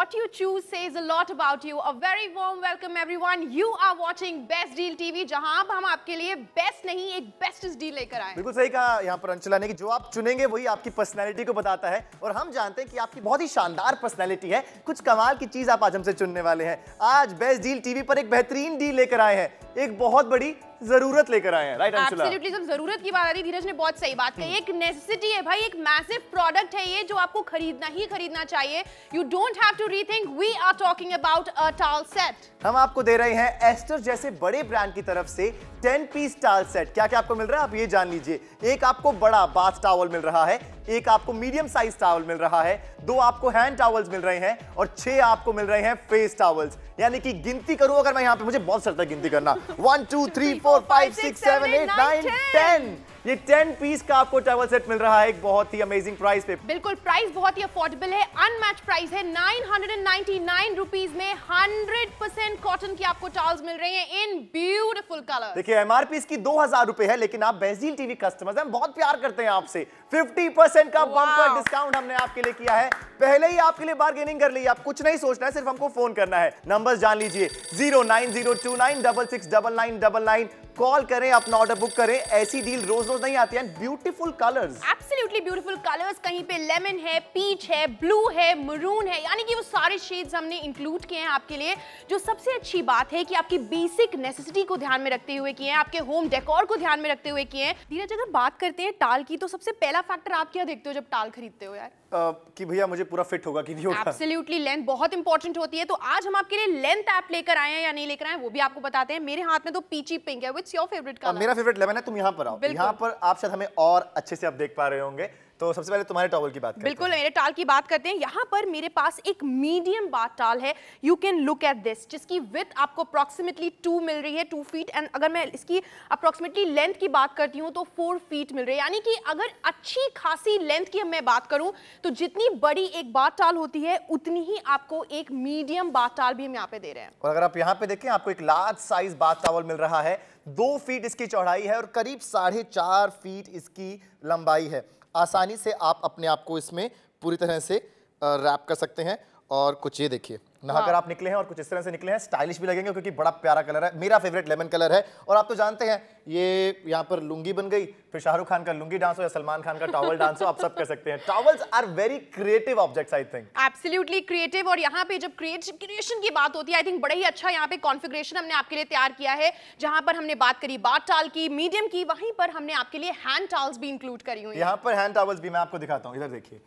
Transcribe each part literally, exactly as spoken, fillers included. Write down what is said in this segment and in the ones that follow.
what you choose says a lot about you. A very warm welcome everyone. You are watching Best Deal T V, जहां अब हम आपके लिए best नहीं एक बेस्टेस्ट डील लेकर आए हैं। बिल्कुल सही कहा यहाँ पर अंशुला ने कि जो आप चुनेंगे वही आपकी पर्सनैलिटी को बताता है, और हम जानते हैं कि आपकी बहुत ही शानदार पर्सनैलिटी है। कुछ कमाल की चीज आप आज हमसे चुनने वाले हैं। आज बेस्ट डील टीवी पर एक बेहतरीन डील लेकर आए हैं, एक बहुत बड़ी जरूरत लेकर आए हैं। राइट अंशुला? एब्सोल्युटली, जब जरूरत की बात आती है धीरज ने बहुत सही बात कही। एक नेसेसिटी है भाई, एक मैसिव प्रोडक्ट है ये जो आपको खरीदना ही खरीदना चाहिए। You don't have to rethink, we are talking about a towel set. हम आपको दे रहे हैं एस्टर जैसे बड़े ब्रांड की तरफ से टेन पीस टॉवल सेट। क्या क्या आपको मिल रहा है आप ये जान लीजिए। एक आपको बड़ा बाथ टॉवल मिल रहा है, एक आपको मीडियम साइज टॉवल मिल रहा है, दो आपको हैंड टॉवल्स मिल रहे हैं और छह आपको मिल रहे हैं फेस टॉवल्स। यानी कि गिनती करूं अगर मैं यहाँ पे, मुझे बहुत सरता गिनती करना, one two three four five six seven eight nine ten, ये टेन पीस का आपको टॉवल सेट मिल रहा है एक बहुत ही अमेजिंग प्राइस पे। बिल्कुल, प्राइस बहुत ही अफोर्डेबल है, अनमैच प्राइस है। Nine hundred ninety nine rupees में हंड्रेड परसेंट कॉटन की आपको टॉवल्स मिल रही हैं इन ब्यूटीफुल कलर। देखिए एमआरपी इसकी दो हजार रुपए है, लेकिन आप बेस्ट डील टीवी कस्टमर्स हैं, हम बहुत प्यार करते हैं आपसे। फिफ्टी परसेंट का बम्पर डिस्काउंट हमने आपके लिए किया है। पहले ही आपके लिए बार्गेनिंग कर ली, आप कुछ नहीं सोचना है, सिर्फ हमको फोन करना है। नंबर जान लीजिए, zero nine zero two nine double six double nine double nine. Call करें, अपना ऑर्डर बुक करें। ऐसी डील रोज रोज नहीं आती है। Beautiful colours, absolutely beautiful colours. कहीं पे लेमन है, पीच है, ब्लू है, मरून है, यानी कि वो सारे शेड्स हमने इंक्लूड किए हैं आपके लिए। जो सबसे अच्छी बात है कि आपकी बेसिक नेसेसिटी को ध्यान में रखते हुए किए हैं, आपके होम डेकोर को ध्यान में रखते हुए किए हैं। धीरज, अगर बात करते हैं टाल की, तो सबसे पहला फैक्टर आप क्या देखते हो जब टाल खरीदते हो यार? uh, कि भैया मुझे पूरा फिट होगा कि नहीं होगा। एब्सोल्युटली, लेंथ बहुत इंपॉर्टेंट होती है। तो आज हम आपके लिए लेंथ ऐप लेकर आए हैं या नहीं लेकर आए हैं वो भी आपको बताते हैं। मेरे हाथ में तो पीची पिंक है। What's your favourite colour? मेरा फेवरेट लेमन है। तुम यहाँ पर आओ, यहाँ पर आप शायद हमें और अच्छे से आप देख पा रहे होंगे। तो सबसे पहले तुम्हारे टॉवल की बात करते हैं। बिल्कुल, मेरे टाल की बात करते हैं। यहाँ पर मेरे पास एक मीडियम बाथ टाल है। You can look at this, जिसकी विथ आपको अप्रोक्सीमेटली टू मिल रही है, टू फीट। एंड अगर मैं इसकी अप्रोक्सीमेटली लेंथ की बात करती हूँ तो फोर फीट मिल रही है। यानी कि अगर अच्छी खासी लेंथ की मैं बात करूँ तो जितनी बड़ी एक बाथ टाल होती है उतनी ही आपको एक मीडियम बाथ टाल भी हम यहाँ पे दे रहे हैं। और अगर आप यहाँ पे देखें, आपको एक लार्ज साइज बाथ टॉवल मिल रहा है। दो फीट इसकी चौड़ाई है और करीब साढ़े चार फीट इसकी लंबाई है। आसानी से आप अपने आप को इसमें पूरी तरह से रैप कर सकते हैं। और कुछ ये देखिए, नहाकर आप निकले हैं और कुछ इस तरह से निकले हैं, स्टाइलिश भी लगेंगे क्योंकि बड़ा प्यारा कलर है। मेरा फेवरेट लेमन कलर है। और आप तो जानते हैं ये यहाँ पर लुंगी बन गई, फिर शाहरुख खान का लुंगी डांस हो या सलमान खान का टॉवल डांस हो, आप सब कर सकते हैं। Towels are very creative objects, I think. Absolutely creative. और यहाँ पे जब क्रिएशन की बात होती है, आई थिंक बड़ा ही अच्छा यहाँ पे कॉन्फ़िगरेशन हमने आपके लिए तैयार किया है। जहाँ पर हमने बात करी बाथ टाल की, मीडियम की, वहीं पर हमने आपके लिए हैंड टॉवल्स भी इंक्लूड करी हुई है। यहाँ पर हैंड टॉवल्स भी मैं आपको दिखाता हूँ, इधर देखिए,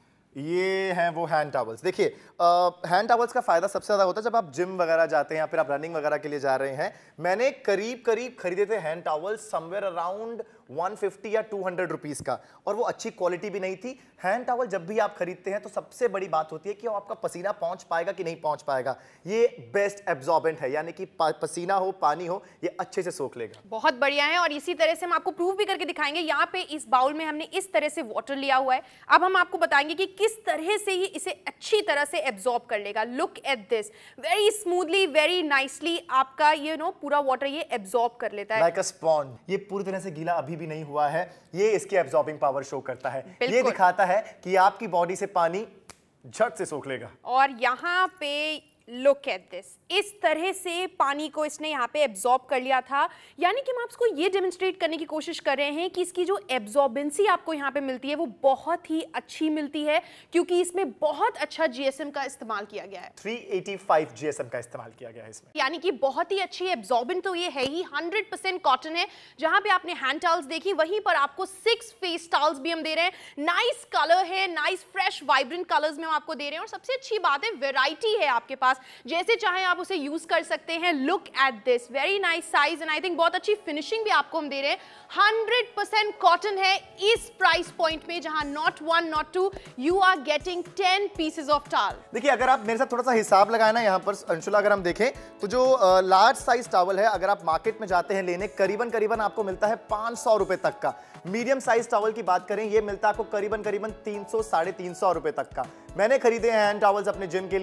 ये हैं वो हैंड टॉवल्स। देखिए हैंड टॉवल्स का फायदा सबसे ज्यादा होता है जब आप जिम वगैरह जाते हैं या फिर आप रनिंग वगैरह के लिए जा रहे हैं। मैंने करीब करीब खरीदे थे hand towels somewhere around one fifty या टू हंड्रेड रुपीस का, और वो अच्छी क्वालिटी भी नहीं थी। हैंड टॉवल जब भी आप खरीदते हैं तो सबसे बड़ी बात होती है कि आपका पसीना पहुंच पाएगा कि नहीं पहुंच पाएगा। ये बेस्ट एब्जॉर्बेंट है, यानी कि पसीना हो, पानी हो, ये अच्छे से सोख लेगा। बहुत बढ़िया है। और इसी तरह से हम आपको प्रूफ भी करके दिखाएंगे। यहाँ पे इस बाउल में हमने इस तरह से वाटर लिया हुआ है। अब हम आपको बताएंगे कि किस तरह से ये इसे अच्छी तरह से एब्जॉर्ब कर लेगा। Look at this, very smoothly, very nicely आपका ये नो पूरा वाटर ये एब्जॉर्ब कर लेता है लाइक अ स्पॉन्ज। ये पूरी तरह से गीला अभी भी नहीं हुआ है, ये इसकी एब्जॉर्बिंग पावर शो करता है। ये दिखाता है कि आपकी बॉडी से पानी झट से सोख लेगा। और यहाँ पे लुक एट दिस, इस तरह से पानी को इसने यहाँ पे एब्जॉर्ब कर लिया था। यानी कि हम आपको ये डेमोन्स्ट्रेट करने की कोशिश कर रहे हैं कि इसकी जो एब्जॉर्बेंसी आपको यहाँ पे मिलती है वो बहुत ही अच्छी मिलती है, क्योंकि इसमें बहुत अच्छा जीएसएम का इस्तेमाल किया गया है। थ्री एटी फाइव जीएसएम का इस्तेमाल किया गया है इसमें। यानी कि बहुत ही अच्छी एब्जॉर्बेंट तो ये है ही। हंड्रेड परसेंट कॉटन है। जहां पे आपने हैंड टॉवल्स देखी, वहीं पर आपको सिक्स फेस टॉवल्स भी हम दे रहे हैं। नाइस कलर है, नाइस फ्रेश वाइब्रेंट कलर्स में हम आपको दे रहे हैं। और सबसे अच्छी बात है, वेराइटी है आपके पास, जैसे चाहे आप उसे यूज कर सकते हैं। Look at this, very nice size and I think बहुत अच्छी फिनिशिंग भी आपको हम दे रहे हैं। हंड्रेड परसेंट कॉटन है इस प्राइस पॉइंट में, जहां not one not two, you are getting ten pieces of towel. देखिए अगर आप मेरे साथ थोड़ा सा हिसाब लगाए ना यहाँ पर अंशुला, अगर हम देखें तो जो लार्ज साइज टॉवल है, अगर आप मार्केट में जाते हैं लेने, करीबन करीबन आपको मिलता है पांच सौ रुपए तक का। मीडियम साइज टॉवल की बात करें, ये मिलता है आपको करीबन करीबन तीन सौ साढ़े तीन सौ रुपए तक का। मैंने खरीदे हैं हैंड टॉवल्स अपने जिम के लिए,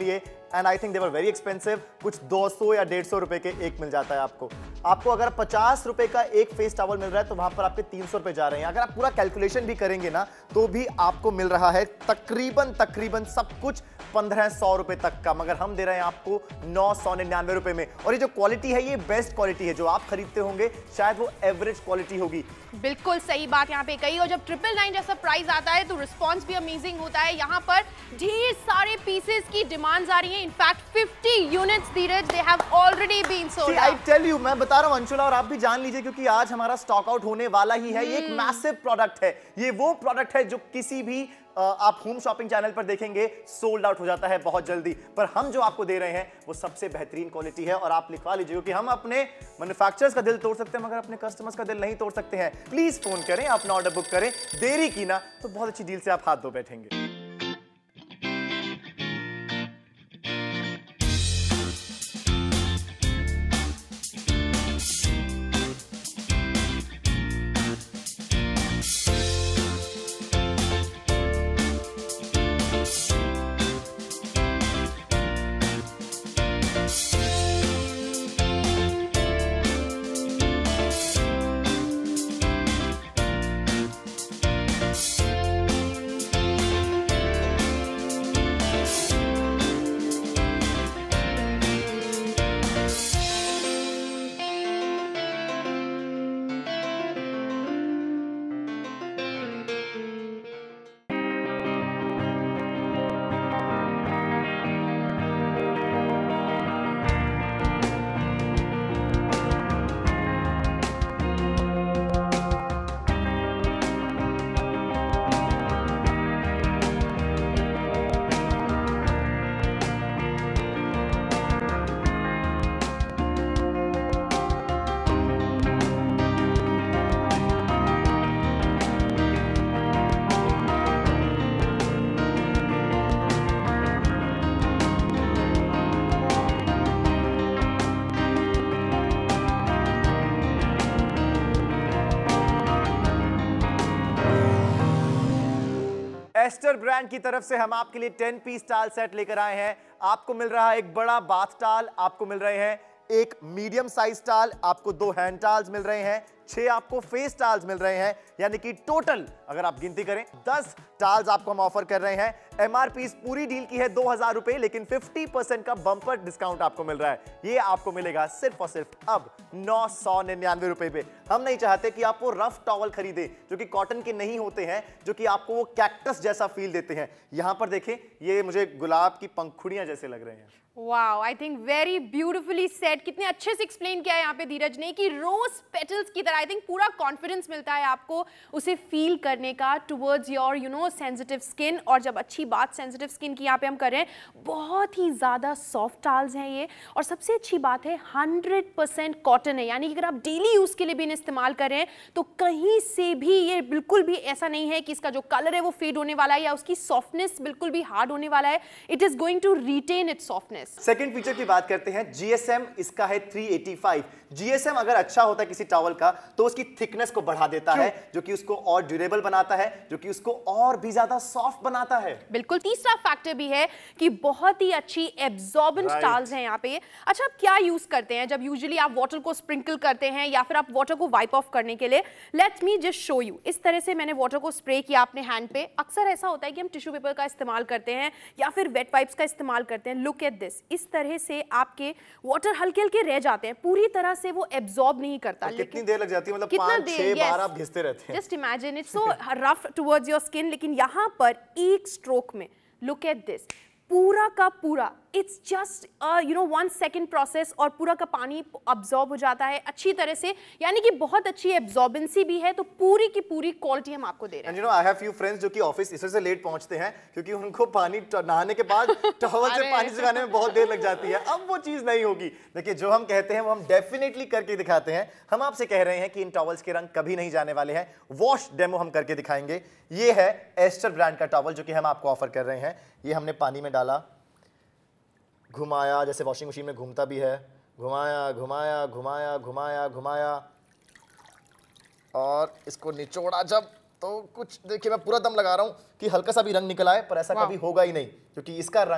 and I think they were very expensive. कुछ दो सौ या डेढ़ सौ रुपए के एक मिल जाता है आपको। आपको अगर पचास रुपए का एक फेस टॉवल मिल रहा है तो वहां पर आपके तीन सौ रुपए जा रहे हैं। अगर आप पूरा कैलकुलेशन भी करेंगे ना तो भी आपको मिल रहा है तकरीबन तकरीबन सब कुछ पंद्रह सौ रुपए तक का, मगर हम दे रहे हैं आपको नौ सौ निन्यानवे रुपए में। और ये जो क्वालिटी है ये बेस्ट क्वालिटी है। जो आप खरीदते होंगे शायद वो एवरेज क्वालिटी होगी। बिल्कुल सही बात यहाँ पे कही। और जब ट्रिपल नाइन जैसा प्राइस आता है तो रिस्पॉन्स भी अमेजिंग होता है। यहाँ पर ढेर सारे पीसेस की डिमांड्स आ रही हैं। In fact fifty units Dheeraj they have already been sold. I tell you, मैं बता रहा हूं अंशुला और आप भी जान लीजिए क्योंकि आज हमारा स्टॉक आउट होने वाला ही है। ये एक मैसिव प्रोडक्ट है। ये वो प्रोडक्ट है जो किसी भी आप होम शॉपिंग चैनल पर देखेंगे सोल्ड आउट हो जाता है बहुत जल्दी, पर हम जो आपको दे रहे हैं वो सबसे बेहतरीन क्वालिटी है। और आप लिखवा लीजिए क्योंकि हम अपने मैन्युफैक्चरर्स का दिल तोड़ सकते हैं मगर अपने कस्टमर्स का दिल नहीं तोड़ सकते हैं। प्लीज फोन करें, अपना ऑर्डर बुक करें। देरी की ना तो बहुत अच्छी डील से आप हाथ धो बैठेंगे। एस्टर ब्रांड की तरफ से हम आपके लिए टेन पीस टाल सेट लेकर आए हैं। आपको मिल रहा है एक बड़ा बाथ टाल, आपको मिल रहे हैं एक मीडियम साइज टाल, आपको दो हैंड टाल्स मिल रहे हैं, छह आपको फेस टाल्स मिल रहे हैं, यानी कि टोटल अगर आप गिनती करें दस टाल्स आपको हम ऑफर कर रहे हैं। एमआरपी इस पूरी डील की है दो हजार रुपए, लेकिन पचास परसेंट का बम्पर डिस्काउंट आपको मिल रहा है। ये आपको मिलेगा सिर्फ और सिर्फ अब नौ सौ निन्यानवे रुपए पे। हम नहीं चाहते कि आप वो रफ टॉवल खरीदें जो कि कॉटन के नहीं होते हैं, जो कि आपको वो कैक्टस जैसा फील देते हैं। यहां पर देखें, ये मुझे गुलाब की पंखुड़ियां जैसे लग रहे हैं। Wow, I think very beautifully set. कितने अच्छे से एक्सप्लेन किया है यहाँ पे धीरज ने कि रोज पेटल्स की तरह। आई थिंक पूरा कॉन्फिडेंस मिलता है आपको उसे फील करने का towards your you know sensitive skin. और जब अच्छी बात सेंसिटिव स्किन की यहाँ पे हम कर रहे हैं, बहुत ही ज़्यादा सॉफ्ट टाल्स हैं ये। और सबसे अच्छी बात है हंड्रेड परसेंट कॉटन है, यानी कि अगर आप डेली यूज़ के लिए भी इन्हें इस्तेमाल कर रहे हैं तो कहीं से भी ये बिल्कुल भी ऐसा नहीं है कि इसका जो कलर है वो फेड होने वाला है या उसकी सॉफ्टनेस बिल्कुल भी हार्ड होने वाला है। It is going to retain its softness. Second feature की बात करते हैं। जीएसएम इसका है तीन सौ पचासी। जीएसएम अगर अच्छा होता है किसी टॉवल का तो उसकी थिकनेस को बढ़ा देता है, जो कि उसको और ड्यूरेबल बनाता है, जो कि उसको और भी ज्यादा सॉफ्ट बनाता है। बिल्कुल। तीसरा फैक्टर भी है कि बहुत ही अच्छी एब्जॉर्बेंट टाल्स हैं यहाँ पे। अच्छा, आप क्या यूज करते हैं जब यूजुअली आप वाटर को स्प्रिंकल करते हैं या फिर आप वाटर को वाइप ऑफ करने के लिए? Let's me just show you. इस तरह से मैंने वाटर को स्प्रे किया अपने हैंड पे। अक्सर ऐसा होता है कि हम टिश्यू पेपर का इस्तेमाल करते हैं या फिर वेट वाइप्स का इस्तेमाल करते हैं। Look at this. इस तरह से आपके वाटर हल्के हल्के रह जाते हैं, पूरी तरह से वो एब्जॉर्ब नहीं करता। कितनी देर लग जाती है? मतलब पांच छह बार आप घिसते रहते हैं। Just imagine it's so rough towards your skin, लेकिन यहाँ पर एक स्ट्रोक में लुक एट दिस, पूरा का पूरा it's just you know one second process और पूरा का पानी अब्जॉर्ब हो जाता है अच्छी तरह से, यानी कि बहुत अच्छी एब्जॉर्बेंसी भी है। तो पूरी की पूरी क्वालिटी हम आपको दे रहे हैं। You know I have few friends जो कि ऑफिस इस वजह से लेट पहुंचते हैं क्योंकि उनको पानी नहाने के बाद टॉवल से पानी सुखाने में बहुत देर लग जाती है। अब वो चीज नहीं होगी। देखिए, जो हम कहते हैं वो हम डेफिनेटली करके दिखाते हैं। हम आपसे कह रहे हैं कि इन टॉवल्स के रंग कभी नहीं जाने वाले हैं। वॉश डेमो हम करके दिखाएंगे। ये है एस्टर ब्रांड का टॉवल जो कि हम आपको ऑफर कर रहे हैं। ये हमने पानी में डाला, घुमाया, जैसे वॉशिंग मशीन में घूमता भी है, घुमाया घुमाया घुमाया घुमाया घुमाया और इसको निचोड़ा जब, तो कुछ देखिए मैं पूरा दम लगा रहा हूं कि हल्का सा भी रंग निकल आए, पर ऐसा कभी होगा ही नहीं क्योंकि इसका रंग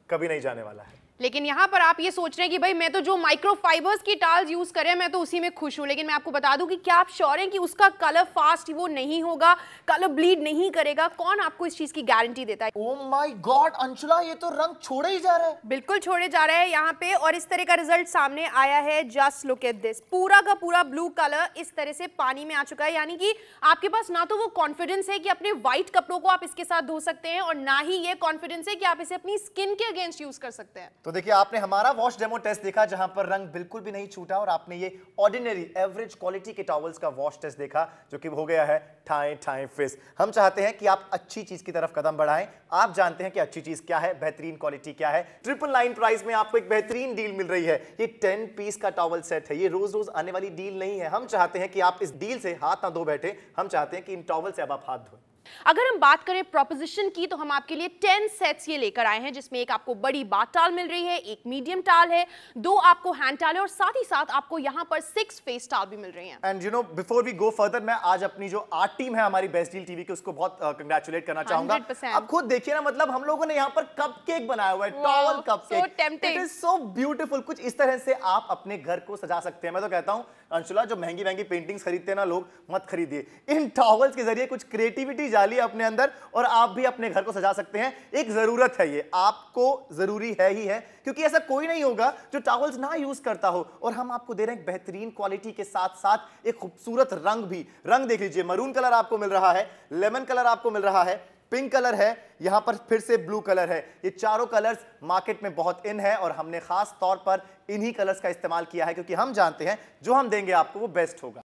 कभी नहीं जाने वाला है। लेकिन यहाँ पर आप ये सोच रहे हैं कि भाई मैं तो जो माइक्रोफाइबर्स की टाल्स यूज करें मैं तो उसी में खुश हूँ, लेकिन मैं आपको बता दूं कि क्या आप श्योर हैं कि उसका कलर फास्ट वो नहीं होगा, कलर ब्लीड नहीं करेगा? कौन आपको इस चीज की गारंटी देता है? ओह माय गॉड अंशुला, ये तो रंग छोड़े ही जा रहा है। बिल्कुल छोड़े जा रहा है यहाँ पे, और इस तरह का रिजल्ट सामने आया है। जस्ट लुक एट दिस, पूरा का पूरा ब्लू कलर इस तरह से पानी में आ चुका है, यानी कि आपके पास ना तो वो कॉन्फिडेंस है कि अपने व्हाइट कपड़ों को आप इसके साथ धो सकते हैं, और ना ही ये कॉन्फिडेंस है कि आप इसे अपनी स्किन के अगेंस्ट यूज कर सकते हैं। तो देखिए, आपने हमारा वॉश डेमो टेस्ट देखा जहां पर रंग बिल्कुल भी नहीं छूटा, और आपने ये ऑर्डिनरी एवरेज क्वालिटी के टॉवल्स का वॉश टेस्ट देखा जो कि हो गया है ठाए ठाए फिस। हम चाहते हैं कि आप अच्छी चीज की तरफ कदम बढ़ाएं। आप जानते हैं कि अच्छी चीज क्या है, बेहतरीन क्वालिटी क्या है। ट्रिपल नाइन प्राइस में आपको एक बेहतरीन डील मिल रही है। ये टेन पीस का टॉवल सेट है, ये रोज रोज आने वाली डील नहीं है। हम चाहते हैं कि आप इस डील से हाथ ना धो बैठे, हम चाहते हैं कि इन टॉवल से अब आप हाथ धोएं। अगर हम बात करें प्रोपोजिशन की, तो हम आपके लिए टेन सेट्स ये लेकर आए हैं, जिसमें एक आपको बड़ी बाथ टाल मिल रही है, एक मीडियम टाल है, दो आपको हैंड टाल है, और साथ ही साथ आपको यहाँ पर सिक्स फेस टाल भी मिल रही हैं। And you know, before we go further, मैं आज अपनी जो आर्ट टीम है हमारी बेस्ट डील टीवी की, उसको बहुत कंग्रेचुलेट uh, करना चाहूंगा। Hundred percent. अब खुद देखिए ना, मतलब हम लोगों ने यहाँ पर कपकेक बनाया हुआ है, towel cupcake. so tempting। It is so beautiful. कुछ इस तरह से आप अपने घर को सजा सकते हैं। मैं तो कहता हूँ अंशुला, जो महंगी महंगी पेंटिंग्स खरीदते हैं ना लोग, मत खरीदिए। इन टॉवल्स के जरिए कुछ क्रिएटिविटी डालिए अपने अंदर, और आप भी अपने घर को सजा सकते हैं। एक जरूरत है, ये आपको जरूरी है ही है, क्योंकि ऐसा कोई नहीं होगा जो टॉवल्स ना यूज करता हो। और हम आपको दे रहे हैं बेहतरीन क्वालिटी के साथ साथ एक खूबसूरत रंग भी। रंग देख लीजिए, मरून कलर आपको मिल रहा है, लेमन कलर आपको मिल रहा है, पिंक कलर है, यहां पर फिर से ब्लू कलर है। ये चारों कलर्स मार्केट में बहुत इन है, और हमने खास तौर पर इन्हीं कलर्स का इस्तेमाल किया है, क्योंकि हम जानते हैं जो हम देंगे आपको वो बेस्ट होगा।